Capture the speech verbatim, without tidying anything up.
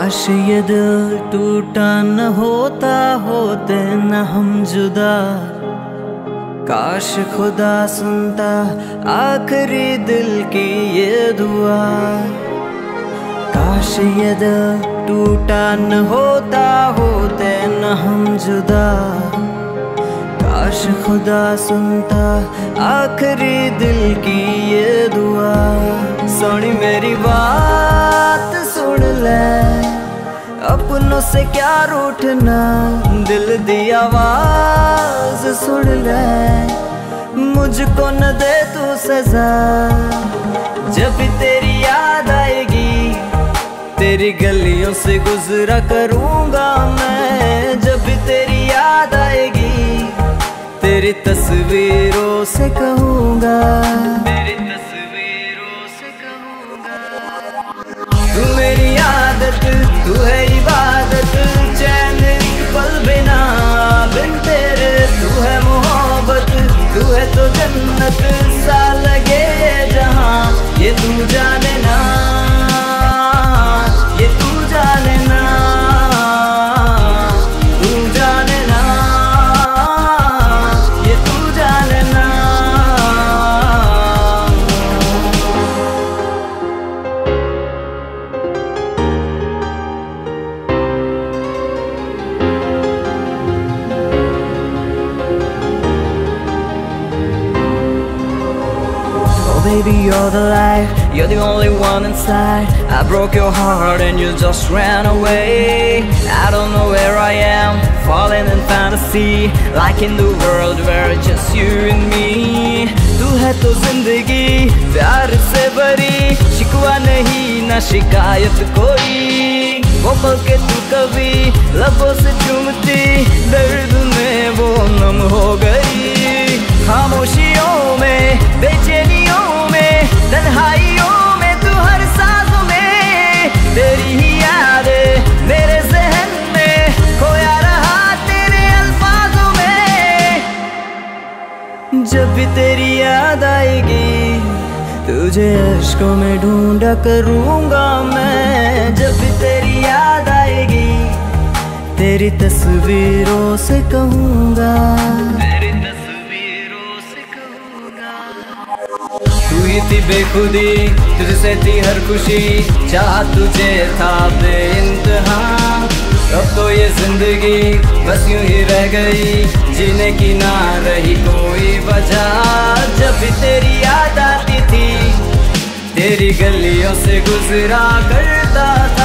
काश ये दिल टूटा न होता, होते न हम जुदा। काश खुदा सुनता आखिरी दिल की ये दुआ। काश ये दिल टूटा न होता, होते न हम जुदा। काश खुदा सुनता आखिरी दिल की ये दुआ। सुन मेरी बात सुन ले, अपनों से क्या रूठना, दिल दी आवाज सुन ले। मुझको न दे तू सजा, जब भी तेरी याद आएगी तेरी गलियों से गुजरा करूँगा मैं। जब भी तेरी याद आएगी तेरी तस्वीरों से कहूँगा, तेरी तस्वीरों से कहूँगा। तू मेरी आदत, तू है इबादत, चैन पल बिना बिन तेरे। तू है मोहब्बत, तू है तो जन्नत सा लगे ये जहाँ। ये तू जाने ना, ये तू जाने ना, तू जाने ना, ये तू जाने ना। Baby, you're the light, you're the only one inside. I broke your heart and you just ran away. I don't know where I am, falling in fantasy, like in the world where it's just you and me. तू है तो जिंदगी प्यार से भरी, शिकवा नहीं ना शिकायत कोई। वो पल के तू कभी लबों से चूमती, दर्द में वो नम हो गई। खामोशियों में, बेचैनियों में, तन्हाइयों में, तू हर सांसों में। तेरी ही याद मेरे ज़हन में, खोया रहा तेरे अल्फाजों में। जब भी तेरी याद आएगी तुझे अश्कों में ढूंढा करूँगा मैं। जब भी तेरी याद आएगी तेरी तस्वीरों से कहूँगा, तेरी तस्वीरों से कहूँगा। तू ही थी बेखुदी, तुझसे थी हर खुशी, चाह तुझे था बेइंतहा। अब तो ये जिंदगी बस यूं ही रह गई, जीने की ना रही कोई वजह। जब भी तेरी याद आती थी तेरी गलियों से गुजरा करता था।